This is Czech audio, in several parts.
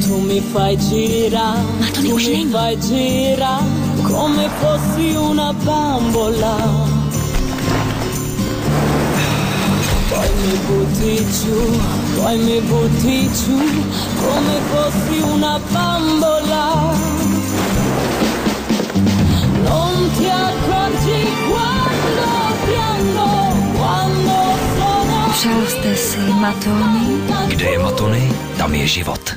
Tu mi fai girare, tu mi fai girare come fossi una bambola. Poi mi butti giù, poi mi butti giù come fossi una bambola. Non ti accorgi quando piango, quando sono. Přál jste si matony? Kde je matony, tam je život.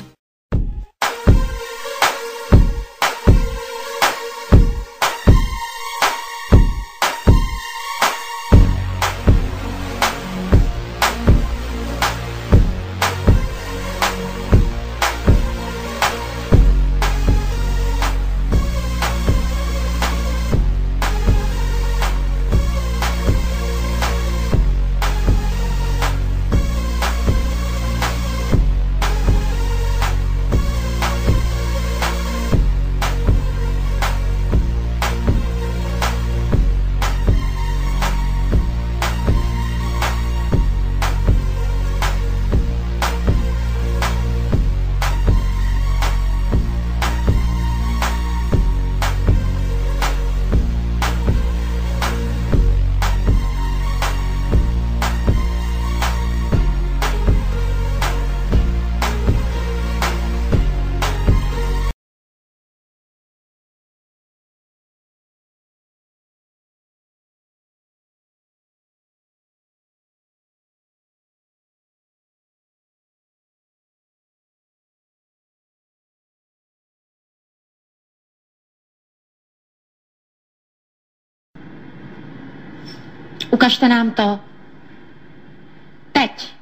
Ukažte nám to. Teď.